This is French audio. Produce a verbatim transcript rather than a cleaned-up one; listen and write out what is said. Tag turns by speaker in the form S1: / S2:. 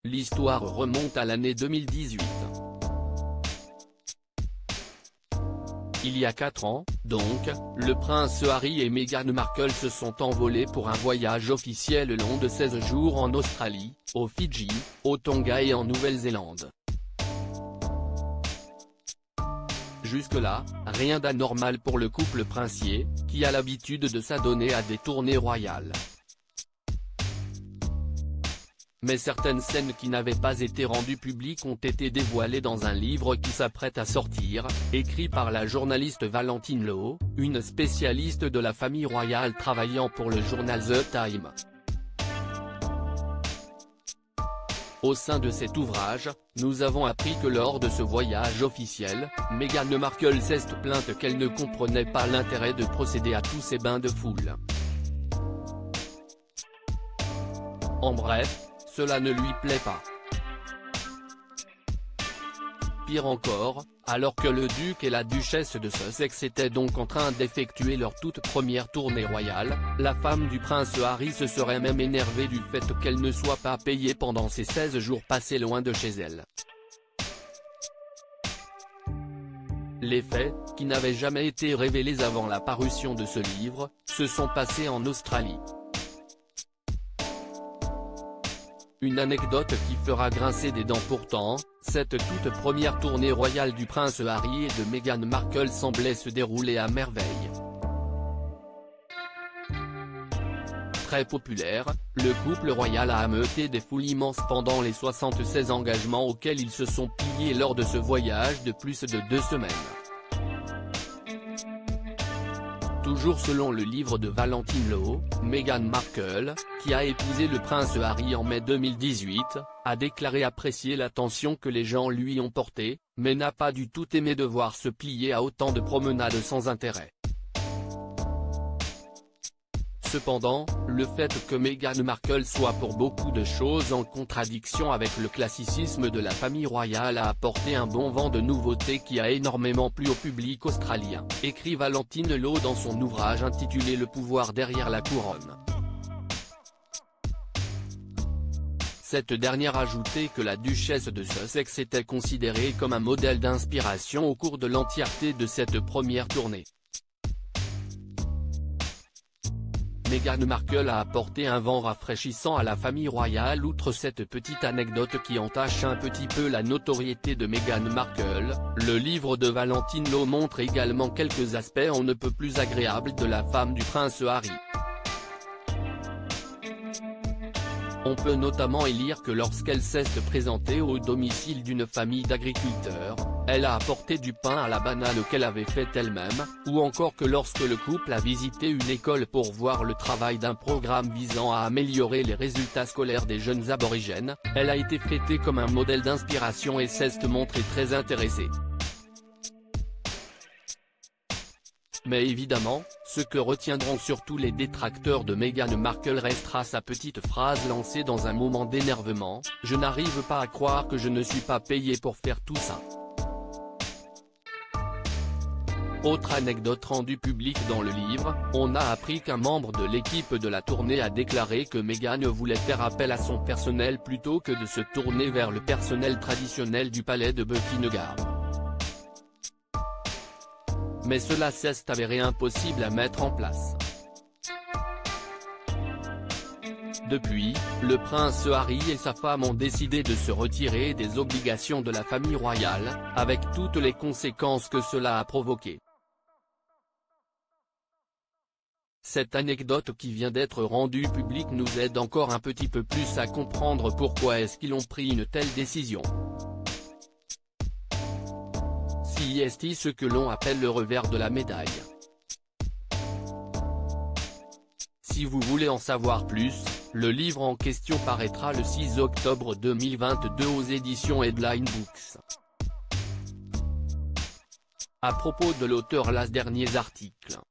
S1: l'histoire remonte à l'année deux mille dix-huit. Il y a quatre ans, donc, le prince Harry et Meghan Markle se sont envolés pour un voyage officiel long de seize jours en Australie, aux Fidji, aux Tonga et en Nouvelle-Zélande. Jusque-là, rien d'anormal pour le couple princier, qui a l'habitude de s'adonner à des tournées royales. Mais certaines scènes qui n'avaient pas été rendues publiques ont été dévoilées dans un livre qui s'apprête à sortir, écrit par la journaliste Valentine Low, une spécialiste de la famille royale travaillant pour le journal The Times. Au sein de cet ouvrage, nous avons appris que lors de ce voyage officiel, Meghan Markle s'est plainte qu'elle ne comprenait pas l'intérêt de procéder à tous ces bains de foule. En bref, cela ne lui plaît pas. Pire encore, alors que le duc et la duchesse de Sussex étaient donc en train d'effectuer leur toute première tournée royale, la femme du prince Harry se serait même énervée du fait qu'elle ne soit pas payée pendant ces seize jours passés loin de chez elle. Les faits, qui n'avaient jamais été révélés avant la parution de ce livre, se sont passés en Australie. Une anecdote qui fera grincer des dents pourtant, cette toute première tournée royale du prince Harry et de Meghan Markle semblait se dérouler à merveille. Très populaire, le couple royal a ameuté des foules immenses pendant les soixante-seize engagements auxquels ils se sont pliés lors de ce voyage de plus de deux semaines. Toujours selon le livre de Valentine Low, Meghan Markle, qui a épousé le prince Harry en mai deux mille dix-huit, a déclaré apprécier l'attention que les gens lui ont portée, mais n'a pas du tout aimé devoir se plier à autant de promenades sans intérêt. Cependant, le fait que Meghan Markle soit pour beaucoup de choses en contradiction avec le classicisme de la famille royale a apporté un bon vent de nouveautés qui a énormément plu au public australien, écrit Valentine Low dans son ouvrage intitulé Le pouvoir derrière la couronne. Cette dernière ajoutait que la duchesse de Sussex était considérée comme un modèle d'inspiration au cours de l'entièreté de cette première tournée. Meghan Markle a apporté un vent rafraîchissant à la famille royale. Outre cette petite anecdote qui entache un petit peu la notoriété de Meghan Markle, le livre de Valentine Low montre également quelques aspects on ne peut plus agréables de la femme du prince Harry. On peut notamment y lire que lorsqu'elle s'est présentée au domicile d'une famille d'agriculteurs, elle a apporté du pain à la banane qu'elle avait fait elle-même, ou encore que lorsque le couple a visité une école pour voir le travail d'un programme visant à améliorer les résultats scolaires des jeunes aborigènes, elle a été fêtée comme un modèle d'inspiration et s'est montrée très intéressée. Mais évidemment, ce que retiendront surtout les détracteurs de Meghan Markle restera sa petite phrase lancée dans un moment d'énervement, « Je n'arrive pas à croire que je ne suis pas payé pour faire tout ça ». Autre anecdote rendue publique dans le livre, on a appris qu'un membre de l'équipe de la tournée a déclaré que Meghan voulait faire appel à son personnel plutôt que de se tourner vers le personnel traditionnel du palais de Buckingham. Mais cela s'est avéré impossible à mettre en place. Depuis, le prince Harry et sa femme ont décidé de se retirer des obligations de la famille royale, avec toutes les conséquences que cela a provoquées. Cette anecdote qui vient d'être rendue publique nous aide encore un petit peu plus à comprendre pourquoi est-ce qu'ils ont pris une telle décision. C'est ce que l'on appelle le revers de la médaille. Si vous voulez en savoir plus, le livre en question paraîtra le six octobre deux mille vingt-deux aux éditions Headline Books. À propos de l'auteur, les derniers articles.